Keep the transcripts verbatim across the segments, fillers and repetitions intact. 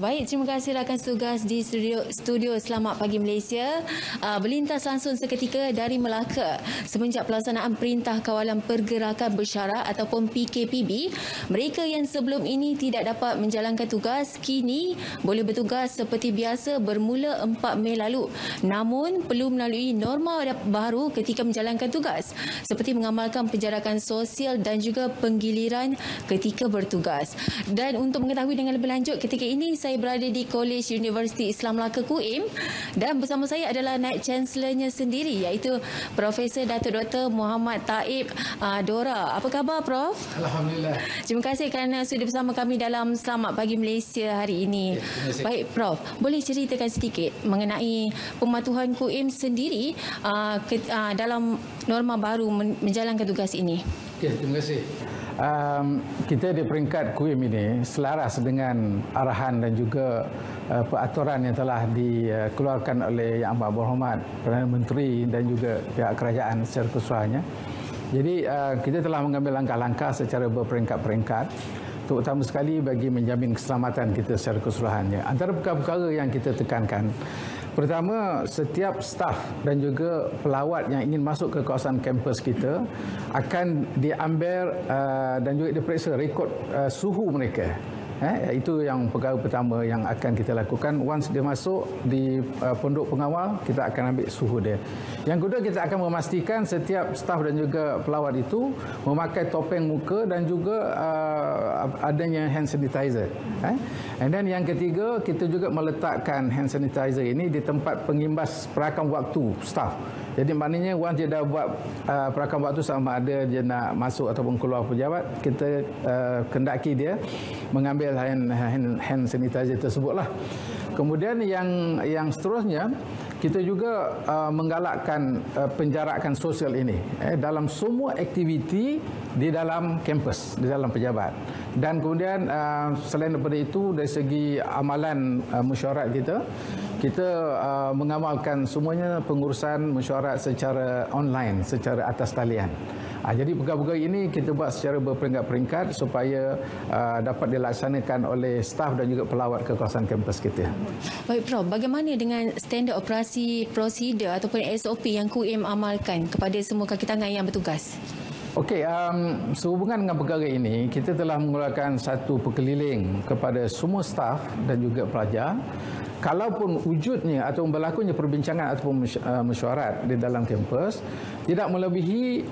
Baik, terima kasih rakan tugas di studio, studio Selamat Pagi Malaysia. Uh, berlintas langsung seketika dari Melaka. Semenjak pelaksanaan Perintah Kawalan Pergerakan Bersyarat ataupun P K P B, mereka yang sebelum ini tidak dapat menjalankan tugas, kini boleh bertugas seperti biasa bermula empat Mei lalu. Namun, perlu melalui norma baru ketika menjalankan tugas, seperti mengamalkan penjarakan sosial dan juga penggiliran ketika bertugas. Dan untuk mengetahui dengan lebih lanjut, ketika ini saya berada di Kolej Universiti Islam Melaka K U I M dan bersama saya adalah Naib Chancellornya sendiri, iaitu Profesor Datuk Doktor Muhammad Taib uh, Dora. Apa khabar, Prof? Alhamdulillah. Terima kasih kerana sudah bersama kami dalam Selamat Pagi Malaysia hari ini. Ya, baik, Prof, boleh ceritakan sedikit mengenai pematuhan K U I M sendiri uh, ke, uh, dalam norma baru menjalankan tugas ini? Okay, terima kasih. Um, kita di peringkat K U I M ini selaras dengan arahan dan juga uh, peraturan yang telah dikeluarkan oleh Yang Amat Berhormat Perdana Menteri dan juga pihak kerajaan secara keseluruhannya. Jadi uh, kita telah mengambil langkah-langkah secara berperingkat-peringkat, terutama sekali bagi menjamin keselamatan kita secara keseluruhannya. Antara perkara-perkara yang kita tekankan, pertama, setiap staf dan juga pelawat yang ingin masuk ke kawasan kampus kita akan diambil uh, dan juga diperiksa rekod uh, suhu mereka. Eh, itu yang perkara pertama yang akan kita lakukan. Once dia masuk di uh, pondok pengawal, kita akan ambil suhu dia. Yang kedua, kita akan memastikan setiap staf dan juga pelawat itu memakai topeng muka dan juga uh, adanya hand sanitizer. Eh. And then yang ketiga, kita juga meletakkan hand sanitizer ini di tempat pengimbas perakam waktu staf. Jadi maknanya once dia dah buat uh, perakam waktu, sama ada dia nak masuk ataupun keluar pejabat, kita uh, kendaki dia mengambil hand, hand, hand sanitizer tersebutlah. Kemudian yang yang seterusnya, kita juga uh, menggalakkan uh, penjarakan sosial ini eh, dalam semua aktiviti di dalam kampus, di dalam pejabat. Dan kemudian uh, selain daripada itu, dari segi amalan uh, mesyuarat kita, kita uh, mengamalkan semuanya pengurusan mesyuarat secara online, secara atas talian. Ha, jadi perkara-perkara ini kita buat secara berperingkat-peringkat supaya uh, dapat dilaksanakan oleh staf dan juga pelawat ke kawasan kampus kita. Baik, Prof, bagaimana dengan standard operasi prosedur ataupun S O P yang K U I M amalkan kepada semua kaki tangan yang bertugas? Okey, um, sehubungan dengan perkara ini, kita telah mengeluarkan satu perkeliling kepada semua staf dan juga pelajar. Kalaupun wujudnya atau berlakunya perbincangan ataupun mesyuarat di dalam kampus tidak melebihi,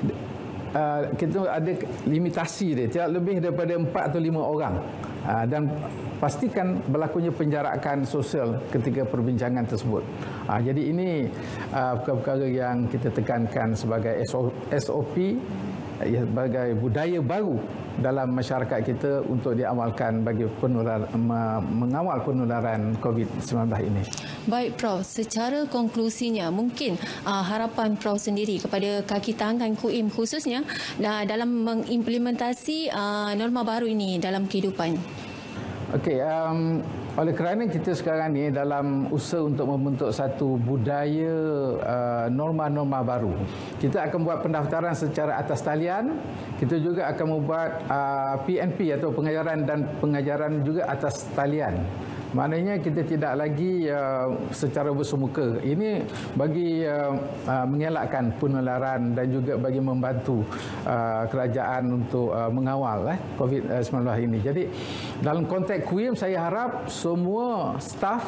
uh, kita ada limitasi dia, tidak lebih daripada empat atau lima orang, uh, dan pastikan berlakunya penjarakan sosial ketika perbincangan tersebut. Uh, jadi ini uh, perkara-perkara yang kita tekankan sebagai S O P, ya, sebagai budaya baru dalam masyarakat kita untuk diamalkan bagi penularan, mengawal penularan COVID sembilan belas ini. Baik, Prof, secara konklusinya, mungkin uh, harapan Prof sendiri kepada kaki tangan K U I M khususnya uh, dalam mengimplementasi uh, norma baru ini dalam kehidupan. Okey, um, oleh kerana kita sekarang ni dalam usaha untuk membentuk satu budaya uh, norma-norma baru, kita akan buat pendaftaran secara atas talian. Kita juga akan membuat uh, P N P atau pengajaran dan pengajaran juga atas talian. Maknanya kita tidak lagi uh, secara bersemuka. Ini bagi uh, uh, mengelakkan penularan dan juga bagi membantu uh, kerajaan untuk uh, mengawal eh, COVID sembilan belas ini. Jadi dalam konteks K U I M, saya harap semua staf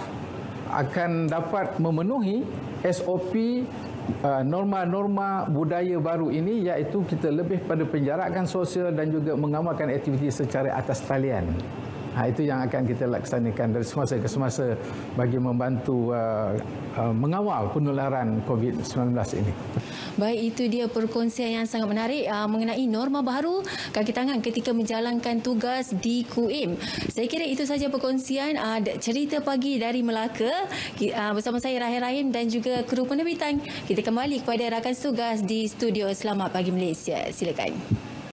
akan dapat memenuhi S O P Uh, norma-norma budaya baru ini, iaitu kita lebih pada penjarakan sosial dan juga mengamalkan aktiviti secara atas talian. Ha, itu yang akan kita laksanakan dari semasa ke semasa bagi membantu uh, uh, mengawal penularan COVID sembilan belas ini. Baik, itu dia perkongsian yang sangat menarik uh, mengenai norma baru kaki tangan ketika menjalankan tugas di K U I M. Saya kira itu saja perkongsian uh, cerita pagi dari Melaka uh, bersama saya Rahim Rahim dan juga kru penerbitan. Kita kembali kepada rakan tugas di studio Selamat Pagi Malaysia. Silakan.